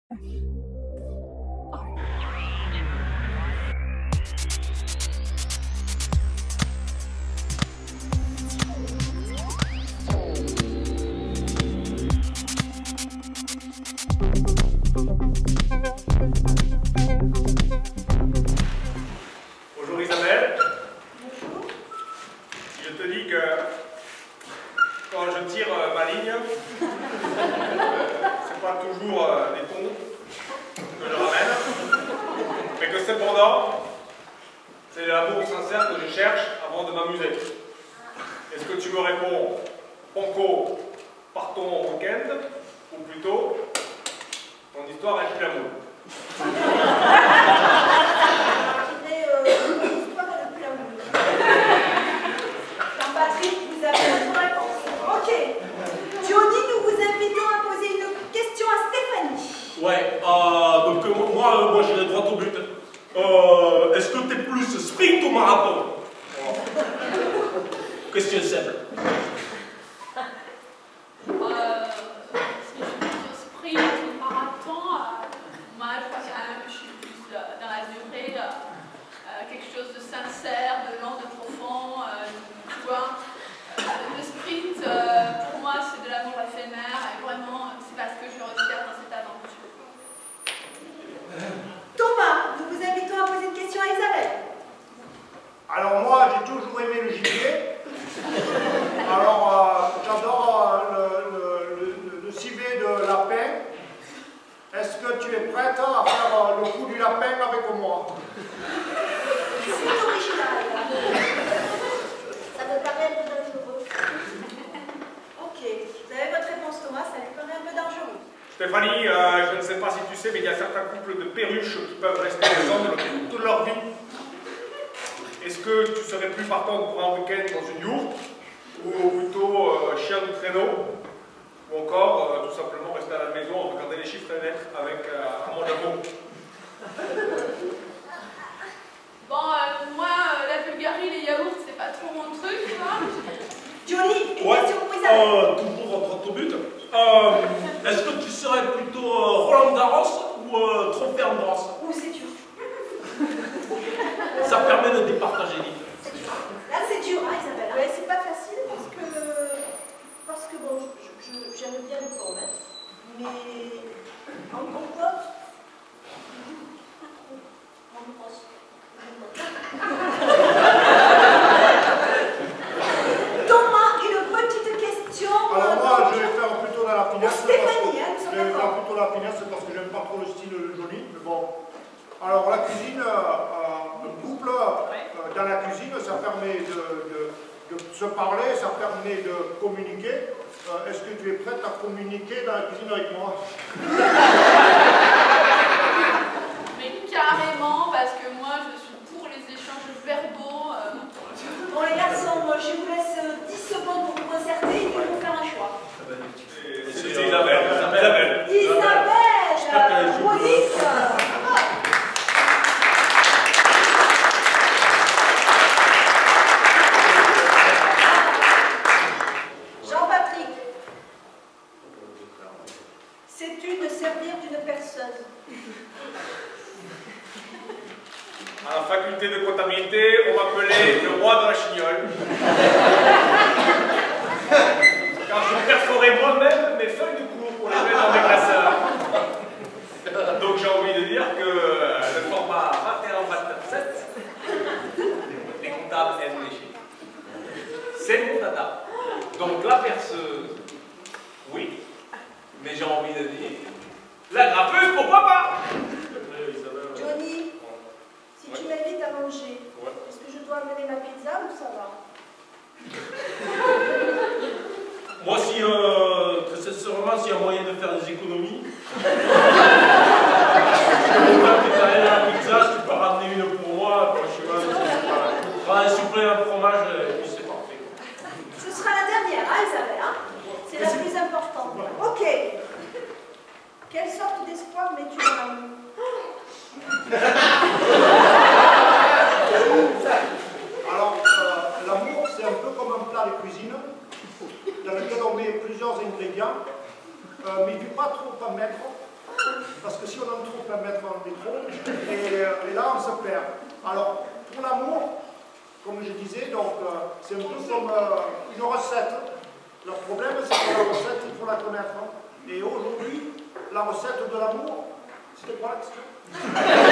Bonjour Isabelle. Bonjour. Je te dis que quand je tire ma ligne, c'est pas toujours des tons que je ramène, mais que cependant, c'est l'amour sincère que je cherche avant de m'amuser. Est-ce que tu me réponds, Ponko, partons en week-end, ou plutôt, ton histoire est plus l'amour? Jean-Patrick, vous avez votre réponse. Ok. Johnny, nous vous invitons à poser une question à Stéphanie. Ouais, donc moi j'irai droit au but. Est-ce que t'es plus sprint ou marathon? Question simple. Si je suis sprint ou marathon, moi je crois quand même que je suis plus dans la durée, quelque chose de sincère, de lent, de profond, tu vois. Le sprint, pour moi, c'est de l'amour éphémère et vraiment, c'est parce que je recherche dans cette aventure. Thomas, nous vous invitons à poser une question à Isabelle. Alors moi, j'ai toujours aimé le gibier. Alors, j'adore le civet de lapin. Est-ce que tu es prête à faire le coup du lapin avec moi? C'est original. Ça me paraît un peu dangereux. Ok. Vous avez votre réponse, Thomas, ça lui paraît un peu dangereux. Stéphanie, je ne sais pas si tu sais, mais il y a certains couples de perruches qui peuvent rester ensemble toute leur vie. Est-ce que tu serais plus partant pour un week-end dans une yourte, ou plutôt chien de traîneau, ou encore tout simplement rester à la maison, regarder les chiffres et lettres avec un monde d'amour? Bon, moi, la Bulgarie, les yaourts, c'est pas trop mon truc, tu vois. Johnny, une Ouais, question pour Isabelle. toujours droit au but. Est-ce que tu serais plutôt Roland Garros ou Trophée Ambroise? Ouh, c'est dur. Ça permet de départager les deux. Là, c'est dur, hein, Isabelle. Ouais, c'est pas facile parce que bon, j'aime bien le pommes, hein, mais en compote, en brosse. Thomas, une petite question. Alors moi, je vais faire plutôt dans la finesse. Stéphanie, hein, nous Je sommes vais faire d'accord. plutôt la finesse parce que j'aime pas trop le style Johnny, mais bon. Alors la cuisine, le couple, dans la cuisine, ça permet de se parler, ça permet de communiquer. Est-ce que tu es prête à communiquer dans la cuisine avec moi? Mais carrément, parce que moi, je suis pour les échanges verbaux. Bon les garçons, je vous laisse 10 secondes pour vous concerter et pour faire un choix. C'est Isabelle. Isabelle, police. Jean-Patrick, sais-tu te servir d'une personne? À la faculté de comptabilité, on m'appelait le roi de la chignole. Car je perforais moi-même mes feuilles de cours pour les mettre dans mes classeurs. Donc j'ai envie de dire que le format 21-29-7, les comptables aiment les chiffres. C'est mon dada. Donc la perceuse, oui, mais j'ai envie de dire, la graffeuse, pourquoi pas? Johnny, si tu m'invites à manger, est-ce que je dois amener ma pizza ou ça va? Moi, si, très sincèrement, s'il y a moyen de faire des économies, tu aller à la pizza, si tu peux ramener une pour moi, franchement, un soufflé, un fromage, et puis c'est parfait. Ce sera la dernière, hein, Isabelle, hein? C'est la plus importante. Ok. Quelle sorte d'espoir mets-tu dans l'amour? Alors, l'amour, c'est un peu comme un plat de cuisine dans lequel on met plusieurs ingrédients, mais il ne faut pas trop en mettre parce que si on en trouve, on peut mettre un micro, et là on se perd. Alors, pour l'amour, comme je disais, donc c'est un peu comme une recette. Le problème, c'est que la recette, il faut la connaître. Et aujourd'hui, la recette de l'amour, c'était quoi la question?